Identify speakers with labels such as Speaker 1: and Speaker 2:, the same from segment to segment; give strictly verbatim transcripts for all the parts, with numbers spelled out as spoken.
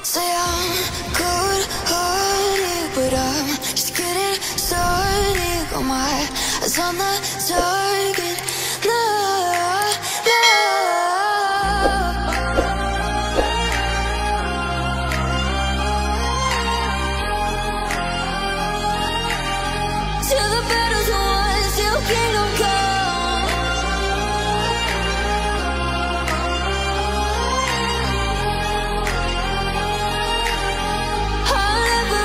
Speaker 1: Say I'm good-hearted, but I'm just getting started. Got my eyes on the target. No, no. Till the battle's won, till kingdom come. I'll never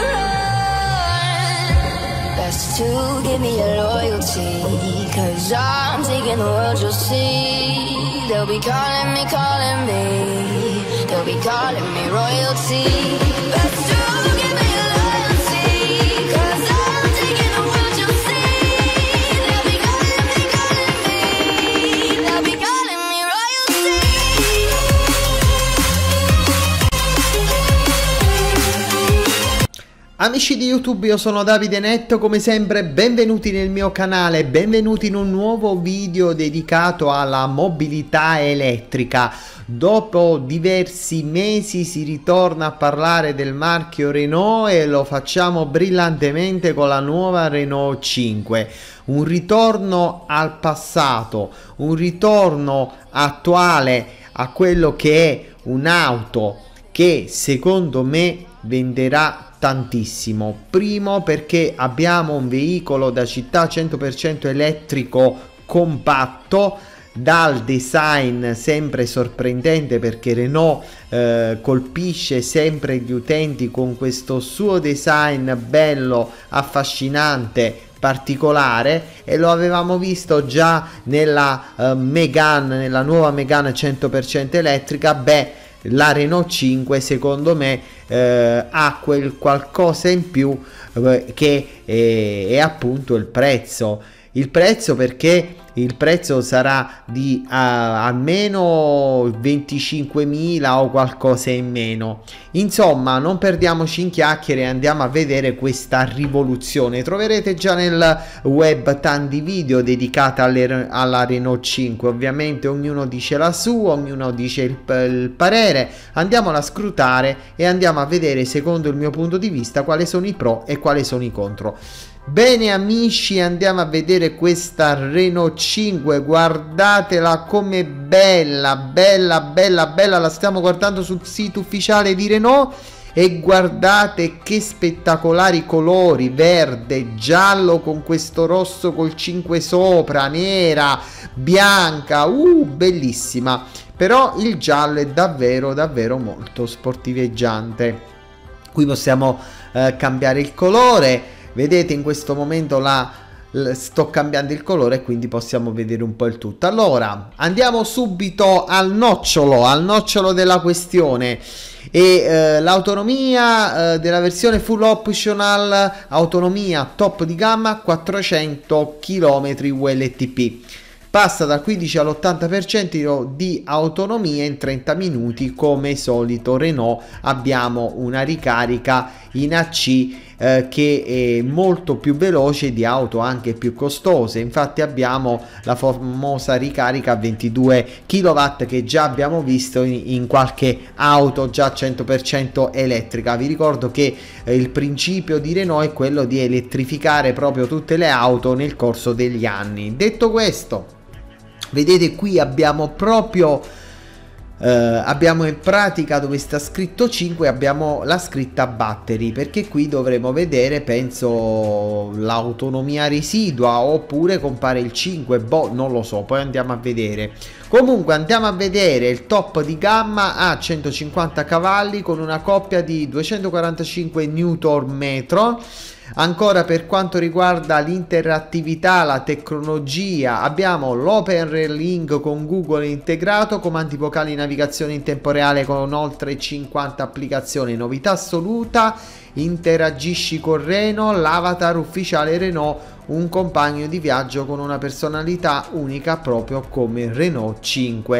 Speaker 1: run. Best to give me your loyalty, 'cause I'm taking the world, you'll see. They'll be calling me, calling me. They'll be calling me royalty. Best to give me your loyalty, 'cause I'm taking the world, you'll see. They'll be calling me, calling me. They'll be calling me royalty.
Speaker 2: Amici di YouTube, io sono Davide Netto, come sempre benvenuti nel mio canale, benvenuti in un nuovo video dedicato alla mobilità elettrica. Dopo diversi mesi si ritorna a parlare del marchio Renault e lo facciamo brillantemente con la nuova Renault cinque. Un ritorno al passato, un ritorno attuale a quello che è un'auto che secondo me venderà tantissimo. Primo, perché abbiamo un veicolo da città cento per cento elettrico compatto, dal design sempre sorprendente, perché Renault eh, colpisce sempre gli utenti con questo suo design bello, affascinante, particolare, e lo avevamo visto già nella eh, Megane, nella nuova Megane cento per cento elettrica. Beh, la Renault cinque secondo me eh, ha quel qualcosa in più eh, che è, è appunto il prezzo. Il prezzo perché il prezzo sarà di uh, almeno venticinquemila o qualcosa in meno. Insomma, non perdiamoci in chiacchiere e andiamo a vedere questa rivoluzione. Troverete già nel web tanti video dedicati alle, alla Renault cinque. Ovviamente ognuno dice la sua, ognuno dice il, il parere. Andiamola a scrutare e andiamo a vedere, secondo il mio punto di vista, quali sono i pro e quali sono i contro. Bene amici, andiamo a vedere questa Renault cinque. Guardatela come bella, bella, bella, bella. La stiamo guardando sul sito ufficiale di Renault e guardate che spettacolari colori: verde, giallo con questo rosso col cinque sopra, nera, bianca, uh, bellissima. Però il giallo è davvero, davvero molto sportiveggiante. Qui possiamo eh, cambiare il colore. Vedete, in questo momento la, la sto cambiando il colore, quindi possiamo vedere un po' il tutto. Allora, andiamo subito al nocciolo, al nocciolo della questione. E eh, l'autonomia eh, della versione full optional, autonomia top di gamma, quattrocento chilometri U L T P. Passa dal quindici all'ottanta per cento di autonomia in trenta minuti. Come solito Renault abbiamo una ricarica in A C eh, che è molto più veloce di auto anche più costose. Infatti abbiamo la famosa ricarica a ventidue chilowatt che già abbiamo visto in, in qualche auto già cento per cento elettrica. Vi ricordo che eh, il principio di Renault è quello di elettrificare proprio tutte le auto nel corso degli anni. Detto questo, vedete qui abbiamo proprio eh, abbiamo in pratica, dove sta scritto cinque, abbiamo la scritta battery, perché qui dovremo vedere, penso, l'autonomia residua, oppure compare il cinque, boh, non lo so, poi andiamo a vedere. Comunque andiamo a vedere il top di gamma a centocinquanta cavalli con una coppia di duecentoquarantacinque newton metro. Ancora, per quanto riguarda l'interattività, la tecnologia, abbiamo l'Open Link con Google integrato, comandi vocali, navigazione in tempo reale con oltre cinquanta applicazioni. Novità assoluta: interagisci con Renault, l'avatar ufficiale Renault, un compagno di viaggio con una personalità unica proprio come Renault cinque.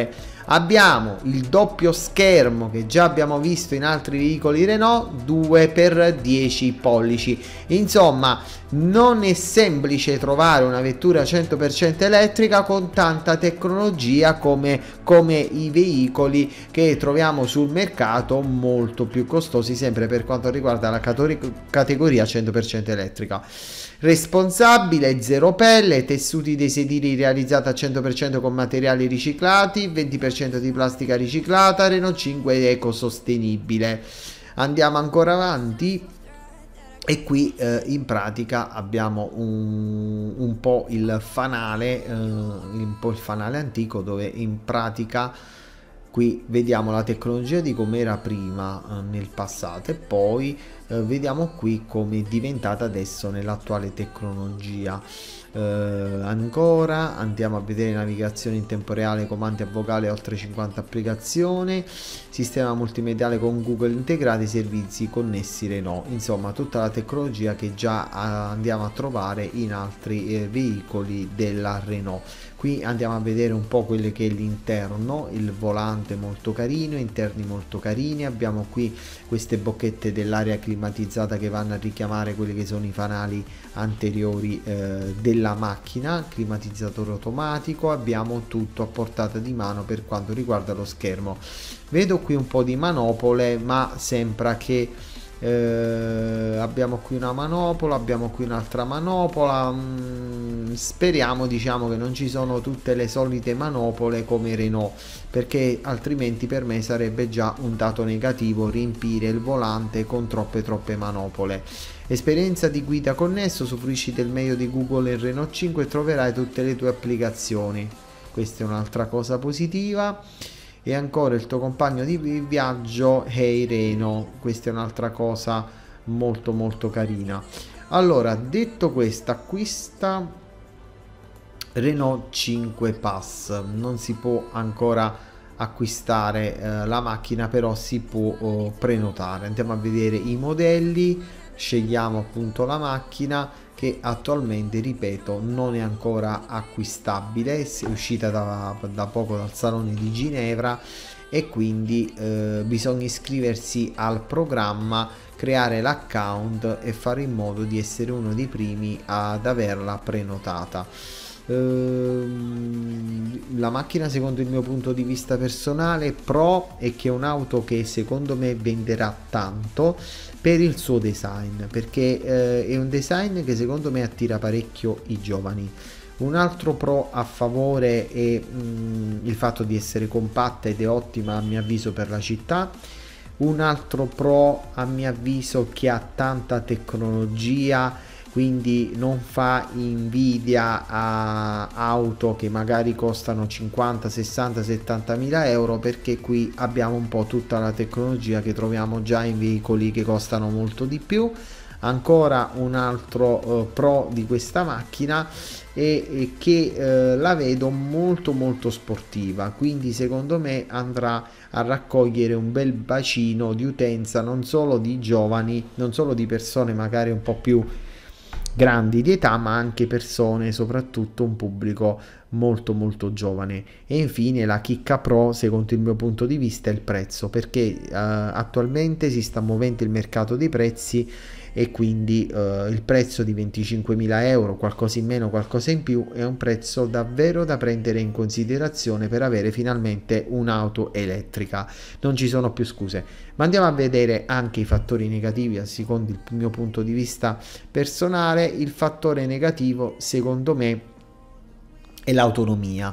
Speaker 2: Abbiamo il doppio schermo che già abbiamo visto in altri veicoli Renault, due per dieci pollici. Insomma, non è semplice trovare una vettura cento per cento elettrica con tanta tecnologia come, come i veicoli che troviamo sul mercato, molto più costosi, sempre per quanto riguarda la categoria cento per cento elettrica. Responsabile, zero pelle, tessuti dei sedili realizzati al cento per cento con materiali riciclati, venti per cento di plastica riciclata, Renault cinque ecosostenibile. Andiamo ancora avanti e qui eh, in pratica abbiamo un, un po' il fanale, eh, un po' il fanale antico, dove in pratica qui vediamo la tecnologia di come era prima eh, nel passato, e poi eh, vediamo qui come è diventata adesso nell'attuale tecnologia. Eh, ancora andiamo a vedere navigazione in tempo reale, comandi a vocale, oltre cinquanta applicazioni, sistema multimediale con Google integrati, servizi connessi Renault. Insomma, tutta la tecnologia che già andiamo a trovare in altri eh, veicoli della Renault. Qui andiamo a vedere un po' quello che è l'interno, il volante molto carino, interni molto carini. Abbiamo qui queste bocchette dell'aria climatizzata che vanno a richiamare quelli che sono i fanali anteriori eh, della macchina, climatizzatore automatico. Abbiamo tutto a portata di mano per quanto riguarda lo schermo. Vedo qui un po' di manopole, ma sembra che eh, abbiamo qui una manopola, abbiamo qui un'altra manopola. mm, speriamo diciamo che non ci sono tutte le solite manopole come Renault, perché altrimenti per me sarebbe già un dato negativo riempire il volante con troppe troppe manopole. Esperienza di guida connesso, usufruisci del meglio di Google e Renault cinque e troverai tutte le tue applicazioni. Questa è un'altra cosa positiva. E ancora il tuo compagno di viaggio Hey Renault, questa è un'altra cosa molto molto carina. Allora, detto questo, acquista Renault cinque Pass. Non si può ancora acquistare eh, la macchina, però si può oh, prenotare. Andiamo a vedere i modelli, scegliamo appunto la macchina, che attualmente, ripeto, non è ancora acquistabile, è uscita da, da poco dal Salone di Ginevra, e quindi eh, bisogna iscriversi al programma, creare l'account e fare in modo di essere uno dei primi ad averla prenotata. La macchina, secondo il mio punto di vista personale, pro è che è un'auto che secondo me venderà tanto per il suo design, perché eh, è un design che secondo me attira parecchio i giovani. Un altro pro a favore è mh, il fatto di essere compatta ed è ottima a mio avviso per la città. Un altro pro a mio avviso che ha tanta tecnologia, quindi non fa invidia a auto che magari costano cinquanta, sessanta, settanta mila euro, perché qui abbiamo un po' tutta la tecnologia che troviamo già in veicoli che costano molto di più. Ancora un altro eh, pro di questa macchina è, è che eh, la vedo molto molto sportiva, quindi secondo me andrà a raccogliere un bel bacino di utenza, non solo di giovani, non solo di persone magari un po' più grandi di età, ma anche persone, soprattutto un pubblico molto molto giovane. E infine la chicca pro, secondo il mio punto di vista, è il prezzo, perché eh, attualmente si sta muovendo il mercato dei prezzi, e quindi eh, il prezzo di venticinquemila euro, qualcosa in meno, qualcosa in più, è un prezzo davvero da prendere in considerazione per avere finalmente un'auto elettrica. Non ci sono più scuse. Ma andiamo a vedere anche i fattori negativi, secondo il mio punto di vista personale. Il fattore negativo, secondo me, è l'autonomia.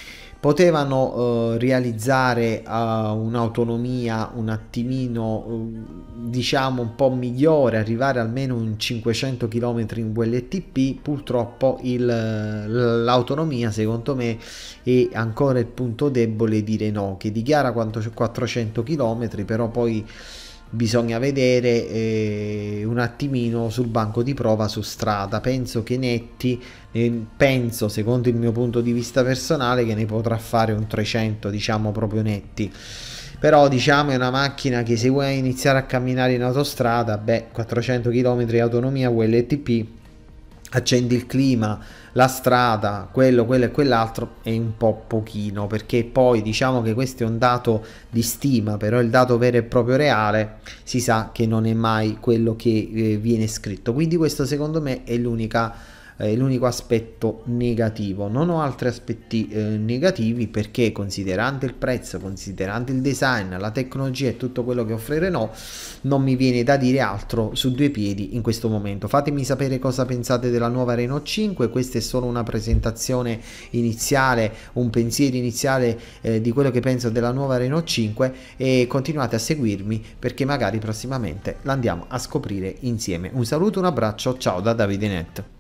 Speaker 2: Potevano eh, realizzare uh, un'autonomia un attimino uh, diciamo un po' migliore, arrivare almeno in cinquecento chilometri in V L T P. Purtroppo l'autonomia secondo me è ancora il punto debole di Renault, che dichiara quattrocento chilometri, però poi bisogna vedere eh, un attimino sul banco di prova su strada. Penso che netti eh, penso, secondo il mio punto di vista personale, che ne potrà fare un trecento, diciamo proprio netti. Però diciamo è una macchina che, se vuoi iniziare a camminare in autostrada, beh, quattrocento chilometri di autonomia V L T P accendi il clima, la strada, quello, quello e quell'altro, è un po' pochino, perché poi diciamo che questo è un dato di stima, però il dato vero e proprio reale si sa che non è mai quello che eh, viene scritto, quindi questo secondo me è l'unica è l'unico aspetto negativo. Non ho altri aspetti eh, negativi, perché considerando il prezzo, considerando il design, la tecnologia e tutto quello che offre Renault, non mi viene da dire altro su due piedi in questo momento. Fatemi sapere cosa pensate della nuova Renault cinque. Questa è solo una presentazione iniziale, un pensiero iniziale eh, di quello che penso della nuova Renault cinque, e continuate a seguirmi perché magari prossimamente la andiamo a scoprire insieme. Un saluto, un abbraccio, ciao da Davide Net.